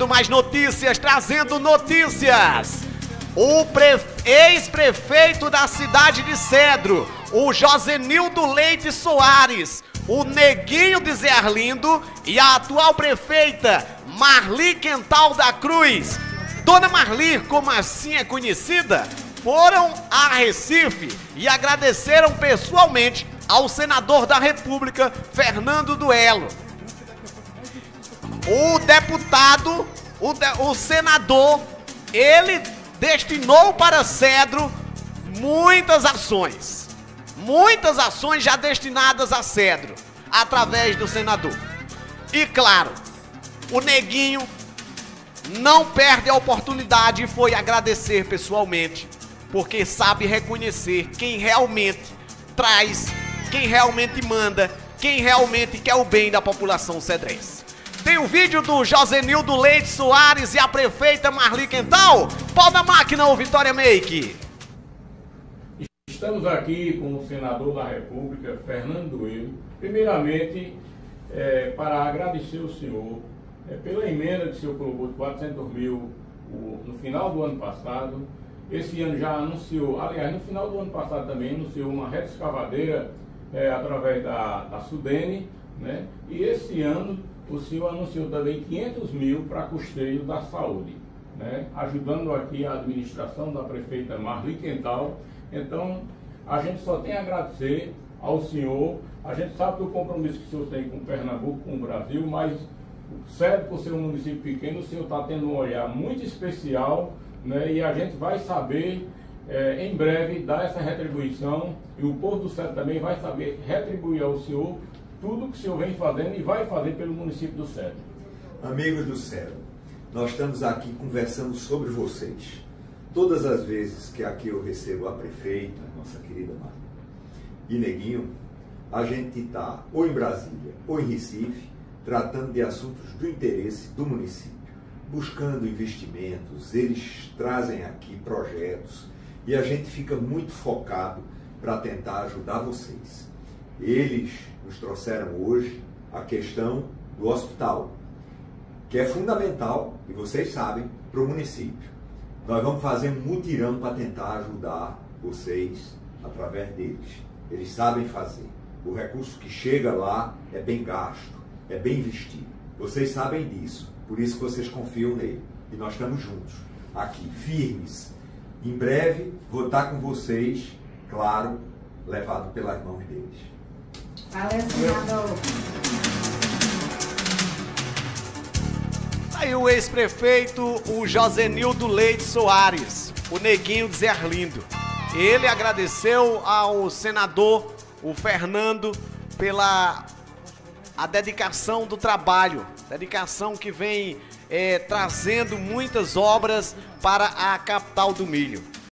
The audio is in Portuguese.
trazendo mais notícias, trazendo notícias. O ex-prefeito da cidade de Cedro, o Josenildo Leite Soares, o Neguinho de Zé Arlindo e a atual prefeita Marli Quental da Cruz. Dona Marli, como assim é conhecida, foram a Recife e agradeceram pessoalmente ao senador da República, Fernando Duelo. O deputado, o senador, ele destinou para Cedro muitas ações já destinadas a Cedro, através do senador. E claro, o Neguinho não perde a oportunidade e foi agradecer pessoalmente, porque sabe reconhecer quem realmente traz, quem realmente manda, quem realmente quer o bem da população cedrense. Tem o vídeo do Josenildo Leite Soares e a prefeita Marli Quental. Pau na máquina, ô Vitória Make. Estamos aqui com o senador da República, Fernando Duelo, primeiramente para agradecer o senhor pela emenda que o senhor colocou de 400 mil no final do ano passado. Esse ano já anunciou, aliás, no final do ano passado também anunciou uma reta escavadeira através da Sudene, né? E esse ano o senhor anunciou também 500 mil para custeio da saúde, né? Ajudando aqui a administração da prefeita Marli Quental. Então, a gente só tem a agradecer ao senhor. A gente sabe do compromisso que o senhor tem com Pernambuco, com o Brasil, mas Cedro, por ser um município pequeno, o senhor está tendo um olhar muito especial, né? E a gente vai saber, em breve, dar essa retribuição, e o povo do Cedro também vai saber retribuir ao senhor tudo que o senhor vem fazendo e vai fazer pelo município do Cedro. Amigos do Cedro, nós estamos aqui conversando sobre vocês. Todas as vezes que aqui eu recebo a prefeita, nossa querida Marli, e Neguinho, a gente está ou em Brasília ou em Recife, tratando de assuntos do interesse do município, buscando investimentos. Eles trazem aqui projetos e a gente fica muito focado para tentar ajudar vocês. Eles nos trouxeram hoje a questão do hospital, que é fundamental, e vocês sabem, para o município. Nós vamos fazer um mutirão para tentar ajudar vocês através deles. Eles sabem fazer. O recurso que chega lá é bem gasto, é bem investido. Vocês sabem disso, por isso que vocês confiam nele. E nós estamos juntos, aqui, firmes. Em breve, vou estar com vocês, claro, levado pelas mãos deles. Valeu, senador. Aí o ex-prefeito, o Josenildo Leite Soares, o Neguinho de Zé Arlindo. Ele agradeceu ao senador, o Fernando, pela dedicação do trabalho, dedicação que vem trazendo muitas obras para a capital do milho.